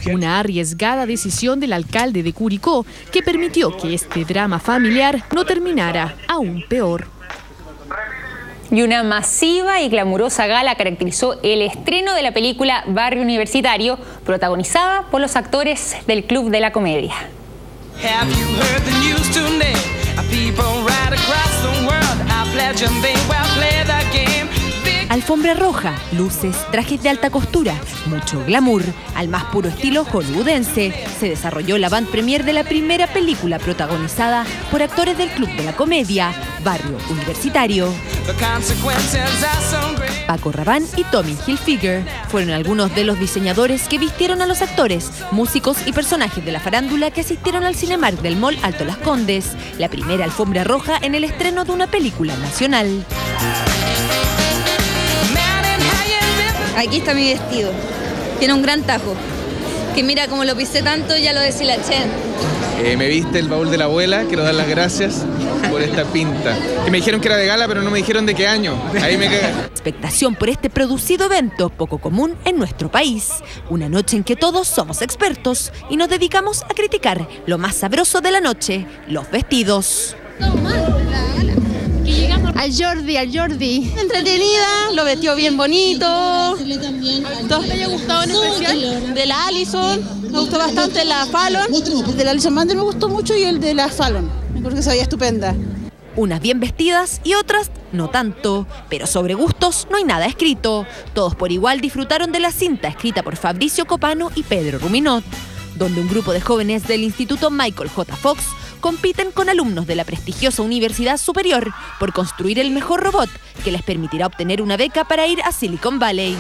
Una arriesgada decisión del alcalde de Curicó que permitió que este drama familiar no terminara aún peor. Y una masiva y glamurosa gala caracterizó el estreno de la película Barrio Universitario, protagonizada por los actores del Club de la Comedia. Alfombra roja, luces, trajes de alta costura, mucho glamour. Al más puro estilo hollywoodense, se desarrolló la avant premiere de la primera película protagonizada por actores del Club de la Comedia, Barrio Universitario. Paco Rabanne y Tommy Hilfiger fueron algunos de los diseñadores que vistieron a los actores, músicos y personajes de la farándula que asistieron al Cinemark del Mall Alto Las Condes, la primera alfombra roja en el estreno de una película nacional. Aquí está mi vestido. Tiene un gran tajo. Que mira, como lo pisé tanto, ya lo deshilaché. Me viste el baúl de la abuela. Quiero dar las gracias por esta pinta. Que me dijeron que era de gala, pero no me dijeron de qué año. Ahí me cagué. Expectación por este producido evento, poco común en nuestro país. Una noche en que todos somos expertos y nos dedicamos a criticar lo más sabroso de la noche, los vestidos. Al Jordi. Entretenida, lo vestió bien bonito. ¿Te haya gustado en especial? De la Allison, me gustó bastante la Fallon. El de la Allison Mander me gustó mucho y el de la Fallon, porque se veía estupenda. Unas bien vestidas y otras no tanto, pero sobre gustos no hay nada escrito. Todos por igual disfrutaron de la cinta escrita por Fabricio Copano y Pedro Ruminot, donde un grupo de jóvenes del Instituto Michael J. Fox compiten con alumnos de la prestigiosa Universidad Superior por construir el mejor robot que les permitirá obtener una beca para ir a Silicon Valley.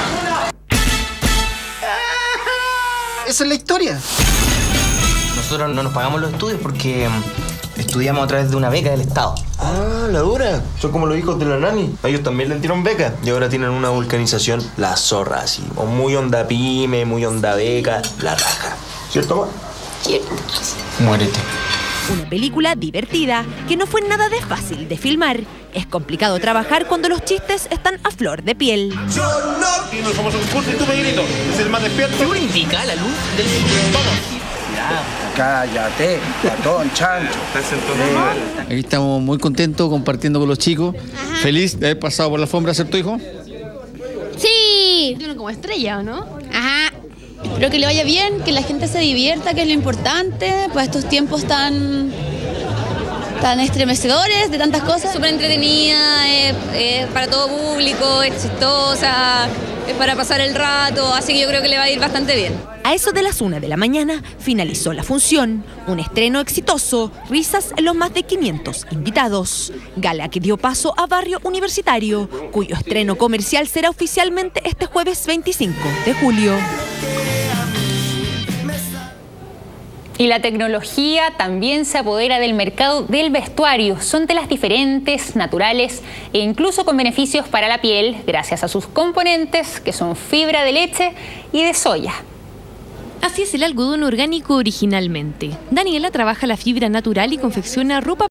Esa es la historia. Nosotros no nos pagamos los estudios porque estudiamos a través de una beca del Estado. Ah, la dura. Son como los hijos de la nani. A ellos también le dieron beca. Y ahora tienen una vulcanización, la zorra, así. O muy onda pyme, muy onda beca, la raja. ¿Cierto, ma? Cierto. Muérete. Una película divertida que no fue nada de fácil de filmar. Es complicado trabajar cuando los chistes están a flor de piel. Yo no. Y nos vamos a un curso y tú, Peguinito, es el más despierto. ¿Qué indica la luz del vamos? Cállate, ratón, chancho. Aquí estamos muy contentos compartiendo con los chicos. Ajá. Feliz de haber pasado por la alfombra, ¿cierto, hijo? Sí. Uno como estrella, ¿o no? Ajá. Espero que le vaya bien, que la gente se divierta, que es lo importante, pues estos tiempos tan estremecedores, de tantas cosas. Súper entretenida, para todo público, es chistosa, es para pasar el rato, así que yo creo que le va a ir bastante bien. A eso de las 1 de la mañana finalizó la función. Un estreno exitoso, risas en los más de 500 invitados. Gala que dio paso a Barrio Universitario, cuyo estreno comercial será oficialmente este jueves 25 de julio. Y la tecnología también se apodera del mercado del vestuario. Son telas diferentes, naturales e incluso con beneficios para la piel gracias a sus componentes que son fibra de leche y de soya. Así es el algodón orgánico originalmente. Daniela trabaja la fibra natural y confecciona ropa